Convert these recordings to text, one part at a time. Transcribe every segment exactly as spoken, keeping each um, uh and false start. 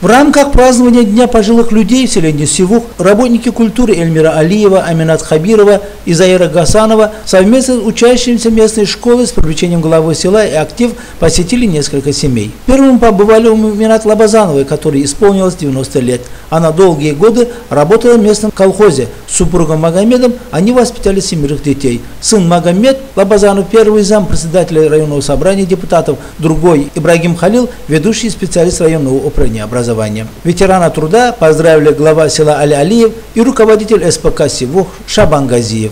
В рамках празднования Дня пожилых людей в селении Сивух работники культуры Эльмира Алиева, Аминат Хабирова и Заира Гасанова совместно с учащимися местной школы с привлечением главы села и актив посетили несколько семей. Первым побывали у Минат Лабазановой, которой исполнилось девяносто лет. Она долгие годы работала в местном колхозе. С супругом Магомедом они воспитали семерых детей. Сын Магомед Лабазанов, первый зам председателя районного собрания депутатов, другой Ибрагим Халил, ведущий специалист районного управления образования. Ветерана труда поздравили глава села Али Алиев и руководитель СПК Сивух Шабан Газиев.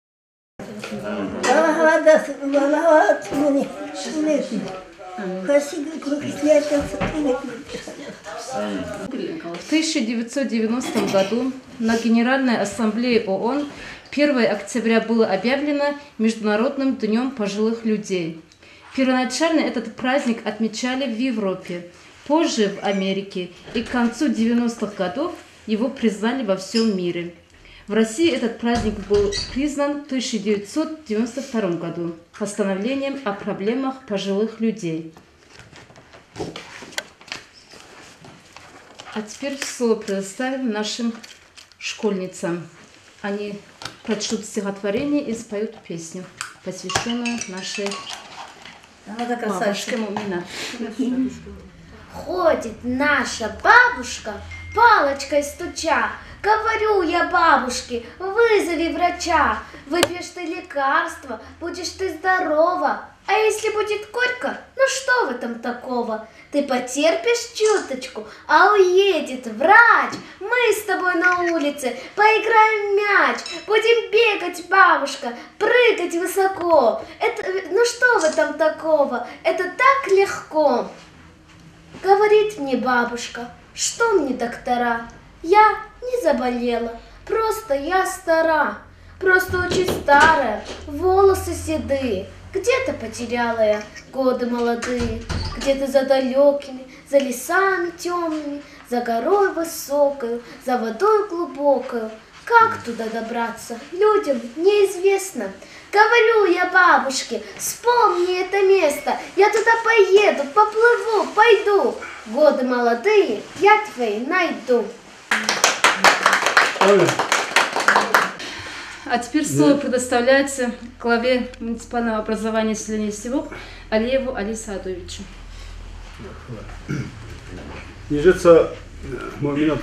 В тысяча девятьсот девяностом году на Генеральной Ассамблее ООН первое октября было объявлено Международным днем пожилых людей. Первоначально этот праздник отмечали в Европе, позже в Америке, и к концу девяностых годов его признали во всем мире. В России этот праздник был признан в тысяча девятьсот девяносто втором году постановлением о проблемах пожилых людей. А теперь слово предоставим нашим школьницам. Они прочтут стихотворение и споют песню, посвященную нашей бабушке Мумина. Ходит наша бабушка, палочкой стуча. Говорю я бабушке, вызови врача. Выпьешь ты лекарство, будешь ты здорова. А если будет горько, ну что в этом такого? Ты потерпишь чуточку, а уедет врач. Мы с тобой на улице поиграем в мяч. Будем бегать, бабушка, прыгать высоко. Это, ну что в этом такого? Это так легко. Говорит мне бабушка, что мне доктора? Я не заболела, просто я стара. Просто очень старая, волосы седые. Где-то потеряла я годы молодые, где-то за далекими, за лесами темными, за горой высокою, за водой глубокою. Как туда добраться, людям неизвестно. Говорю я бабушке, вспомни это место, я туда поеду, поплыву, пойду. Годы молодые я твои найду. А теперь слово предоставляется главе муниципального образования селения Сивух Алиеву Али Саадовичу. Ежеца момент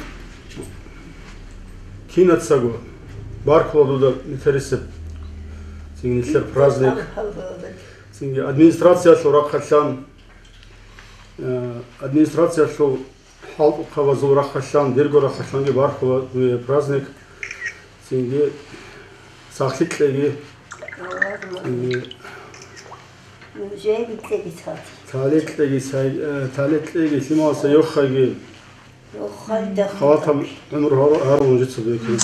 кинацагу бархлодуда интересе сингнисер праздник синги администрация сурахасан администрация шо халк хавазурахасан дергорахасанги бархло праздник синги сахитлеги талитлеги талитлеги симаса йохаги خواطم عمر هارون جت صديقي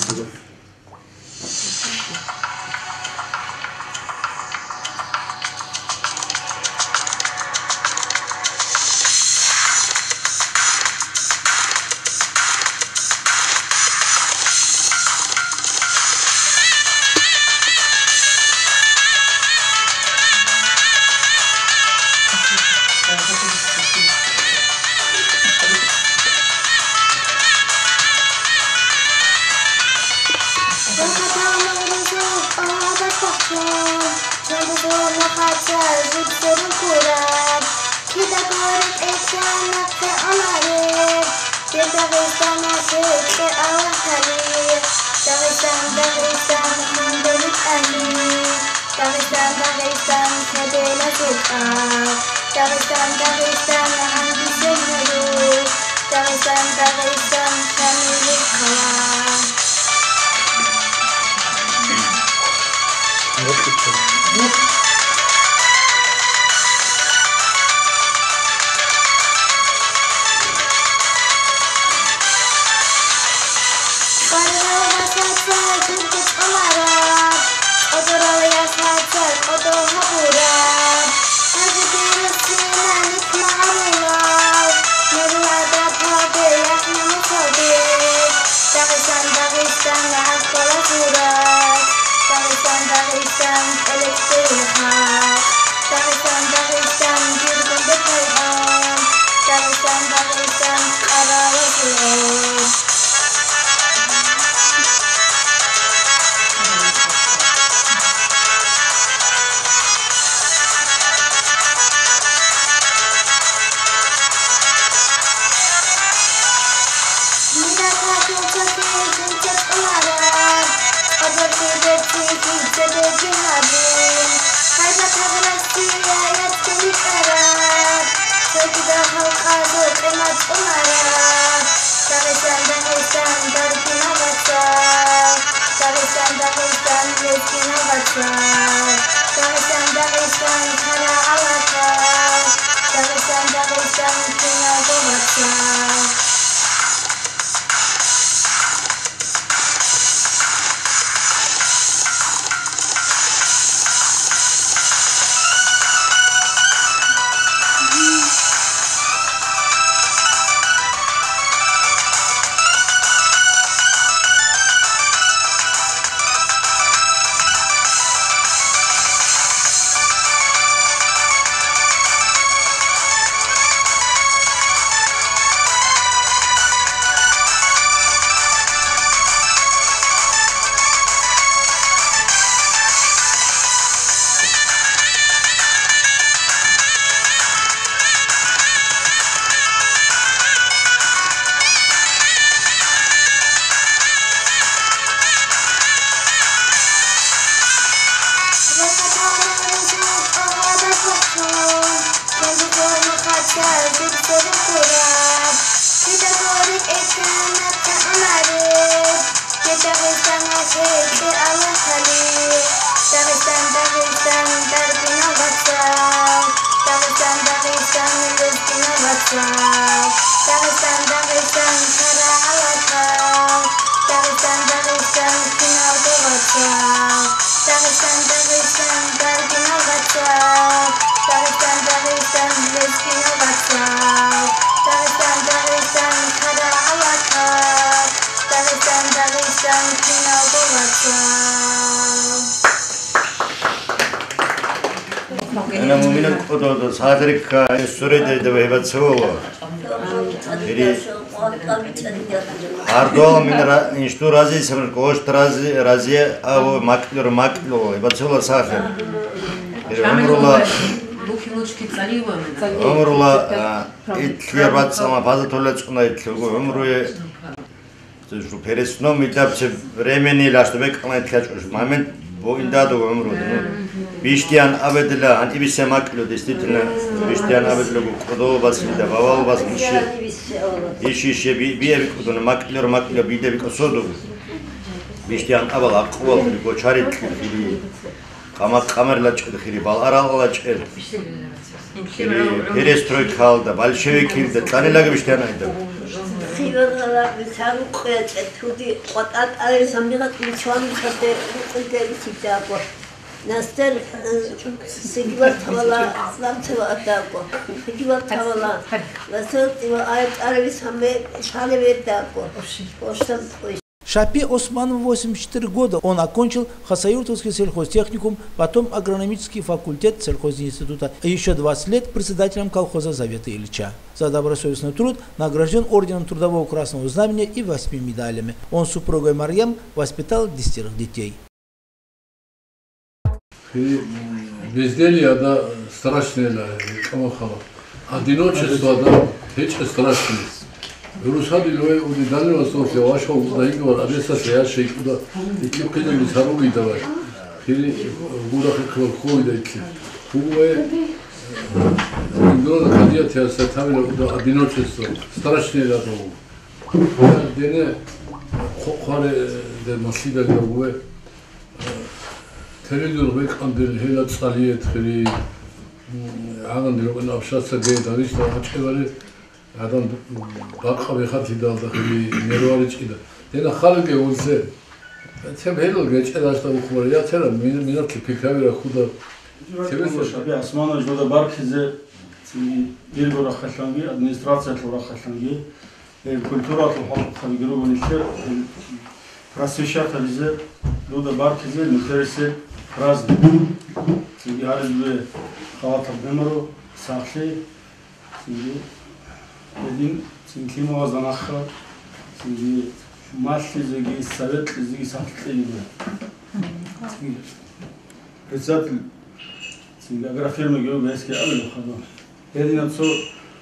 Dagestan, Dagestan, Dagestan, Dagestan, Dagestan, أنا مؤمن أن صادرك السوري ده بيبتسوه. إلي هردو من را إنشتو رازي سمر كوشت رازي رازي أو ماكلو ماكلو بيبتسوه صافي. عمر الله عمر الله إتلير بعد سما بعض تولد كنا إتلقوا عمره شو بيرسنو ميتابش بريمني لاشتبك كنا إتلاش مامن بو إندادو عمره بيشتيان أبدلا عن إبي سماكلو دستيتنا بيشتيان أبدلا كودو بس ده بوال بس مشي إيشي شيء بي بي أبي كودو ماكلو ماكلو بيدا بيكسودو بيشتيان أبل أقوال بيكو شاريت خيري كما كامر لاش خيري بالأرا لاش خيري بيرستروي كالدا بالشويكي ده تاني لاجي بيشتيان أيدا خيرنا بيسارو قيت تودي قطعت على سميرة مشوان خدر قلت بيسيتابو ناستر سيجبر توالا سلام توا أتابو سيجبر توالا ناستر توا آيات عربي سامي شالي بيتابو وشتم Шапи Османов в восемьдесят четыре года он окончил Хасавюртовский сельхозтехникум, потом агрономический факультет сельхозинститута, а еще двадцать лет председателем колхоза Завета Ильича. За добросовестный труд награжден орденом Трудового Красного Знамения и восьми медалями. Он с супругой Марьям воспитал десятерых детей. Безделье, да, страшное, одиночество, да, это страшное. Русади лоe удидали вас офе ваша удаигова адесас яши куда ики кидали саруи давай хили гура хой да ики хуе индона кадиатия сатавила уда одиночество страшное да то дене хохаре де масида гуе телевизор век андел хела цалиет хили агандел на общаться гейда вишта ачевали адам баққа бехати далда хили нервали чида дена халге улзе тем хело гечеда шта ухмар я тера мин минат пикавира худа тебе шаби асмана жода бархизе bir gora xallangi администрация тора xallangi культура халгиру нишер просвещата бизе жода бархизе нутерсе праздник тебе арзбе хавата бемро сахли один цинклимова занаха сиги масли зиги совет зиги сахтли председатель сиги агрофирмы географический авел хадон один отцо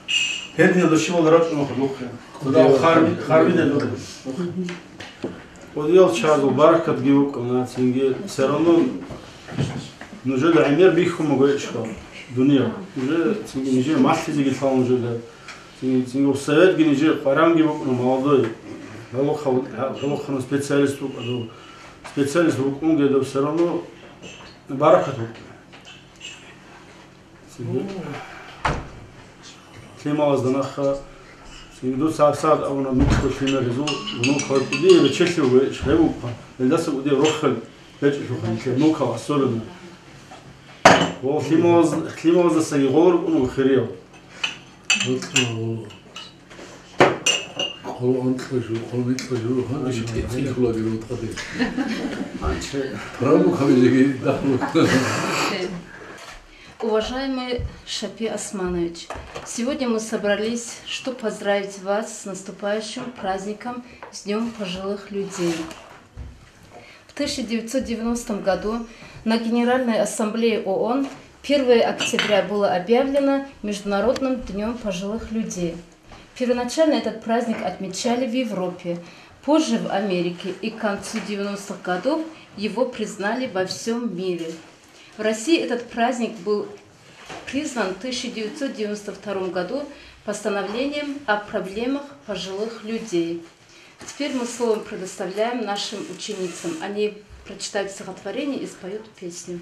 один дошивал рад на ходуха куда харби харби не до одеял чазу, баракат гивук, на цинге, все равно, ну же лаймер биху могу что, дуния, уже цинге не же мастер гитал уже, цинге цинге в совет не же парам гивук, но молодой, галоха галоха специалист, специалист в он где все равно баракат. Клималас данаха, цинге сад сад, а он нукто климеризу, нукто идея лечение шребука, ледаса идея рохал, лечение нукто особенно. و خیماز خیماز سیغور اونو خریال. خلو آن تجربه خلو میت تجربه ها نشی تیل خلا بیرون تقدیم. Правду хамидеги дахлу. Уважаемый Шапи Османович, сегодня мы собрались, чтобы поздравить вас с наступающим праздником, с Днем пожилых людей. В тысяча девятьсот девяностом году на Генеральной Ассамблее ООН первое октября было объявлено Международным днем пожилых людей. Первоначально этот праздник отмечали в Европе, позже в Америке, и к концу девяностых годов его признали во всем мире. В России этот праздник был признан в тысяча девятьсот девяносто втором году постановлением о проблемах пожилых людей. Теперь мы слово предоставляем нашим ученицам. Они прочитают стихотворение и споют песню.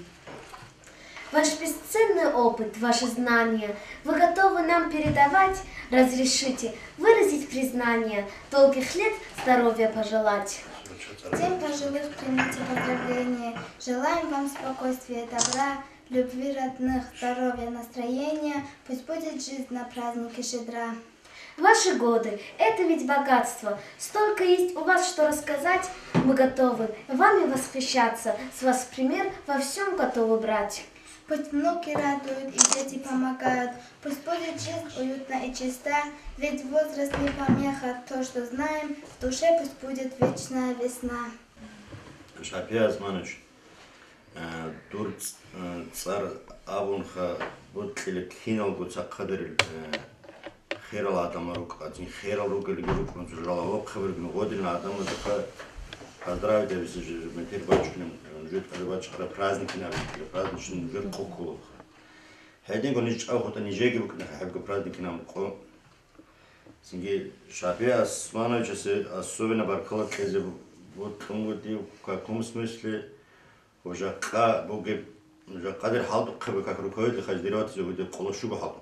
Ваш бесценный опыт, ваши знания вы готовы нам передавать? Разрешите выразить признание, долгих лет здоровья пожелать. День пожилых, примите поздравления. Желаем вам спокойствия, добра, любви родных, здоровья, настроения. Пусть будет жизнь на празднике щедра. Ваши годы – это ведь богатство. Столько есть у вас, что рассказать. Мы готовы вами восхищаться. С вас пример во всем готовы брать. Пусть внуки радуют и дети помогают. Пусть будет жизнь уютна и чиста. Ведь возраст не помеха. То, что знаем, в душе пусть будет вечная весна. Шапи Османович, турк цар авунха бутлилек хинал гуцакадырил херал адамарук, один херал ругелигерук, он жужжал обхабыргну година адаму така поздравить я весь же метер бачкнем жить бачкара праздники на праздничный гер кокулов. Хединг он ич охота нижеги букна хабга праздники нам ко. Синги Шапи Османович особенно баркала кезде вот он в каком смысле уже ка боге уже кадр халт как руководитель хаздират уже колошуга халт.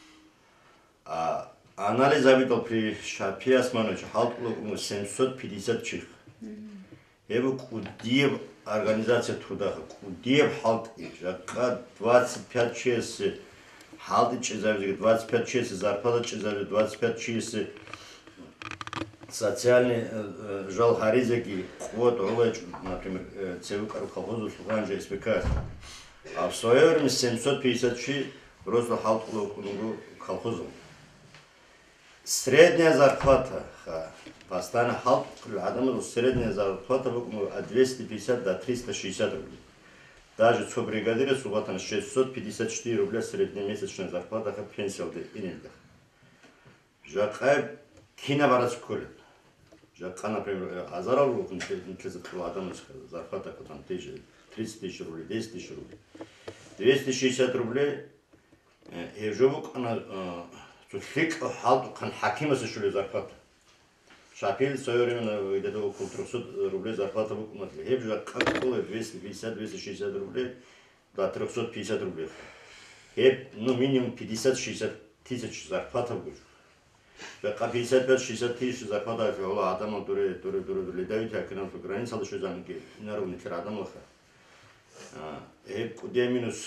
А анализ обитал при Шапи Османовиче халт семьсот пятьдесят чих. Его кудиев организация труда, кудиев халт ка двадцать пять часов халт часов двадцать пять часов зарплата часов двадцать пять часов социальный жал харизеки вот например цевук колхозу слуханже СПК. А в свое время семьсот пятьдесят часов просто халт колхозу. Средняя зарплата, постоянно халт, средняя зарплата от двухсот пятидесяти до трёхсот шестидесяти рублей. Даже со бригадира суббота шестьсот пятьдесят четыре рубля среднемесячная зарплата, как пенсия в Инельдах. Жакай кинобарас курит. Жака, например, Азаров зарплата там тридцать тысяч рублей, десять тысяч рублей. двести шестьдесят рублей, и живут она Фик халт кан хакима се шуле зарплата. Шапил в свое время где-то около трёхсот рублей зарплата выплатили. Хебжа как было двести пятьдесят — двести шестьдесят рублей до трёхсот пятидесяти рублей. Хеб, ну минимум пятьдесят — шестьдесят тысяч зарплата будет. Как пятьдесят пять — шестьдесят тысяч зарплата, фиола адамал дуре дуре дуре дуре летают, а к нам по границе лишь занки на ровне тирадам лаха. Хеб куда минус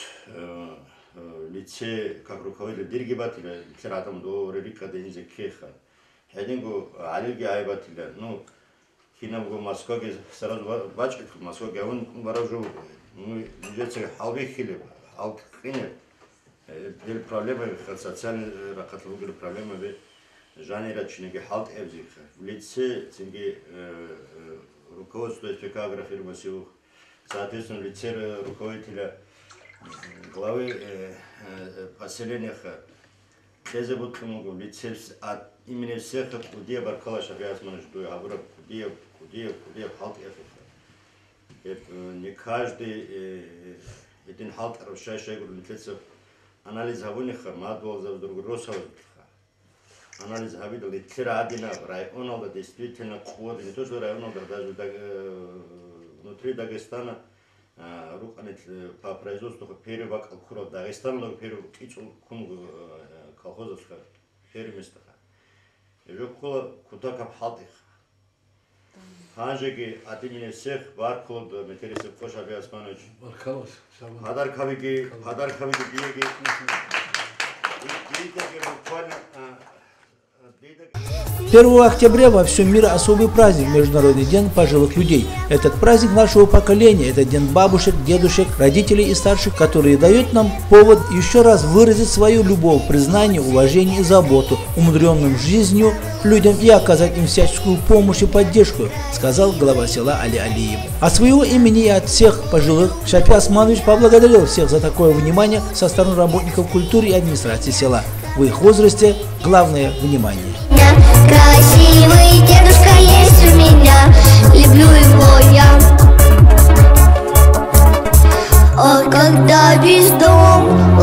лице как руководитель диригибателя тирадам до релика деньги кеха. Хедингу алиги айбателя, ну хинамгу Москве сразу бачит в Москве, он ворожу, ну здесь халве хиле, халк хине. Дел проблемы социальные ракатлугли проблемы в жанре чинеги халк эвзик. В лице цинги руководство СПК агрофирмасиух, соответственно в лице руководителя главы поселения Deze bu tumugu bitsevs at imine sekh kudiye barkala şabiyas manış duya habura kudiye kudiye kudiye halt efekte. Hep ne каждый един halt аршай шайгур литсев анализ havuni khmat bolza другросов. Анализ havida литера адина районalda действительно квоты не то что районalda даже внутри Дагестана руканет по производству перевак алкура Дагестанлог перевак кичул кум колхозовска фермерства. Жокола куда кап халдих. Ханжеги адимине всех барклод метересе коша биасманович. Баркалос. Хадар кавиги, хадар кавиги биеги. Видите, буквально первого октября во всем мире особый праздник – Международный день пожилых людей. Этот праздник нашего поколения, это день бабушек, дедушек, родителей и старших, которые дают нам повод еще раз выразить свою любовь, признание, уважение и заботу умудренным жизнью людям и оказать им всяческую помощь и поддержку, сказал глава села Али Алиев. От своего имени и от всех пожилых Шапи Османович поблагодарил всех за такое внимание со стороны работников культуры и администрации села. В их возрасте главное внимание. Красивый дедушка есть у меня, люблю его я. А когда весь дом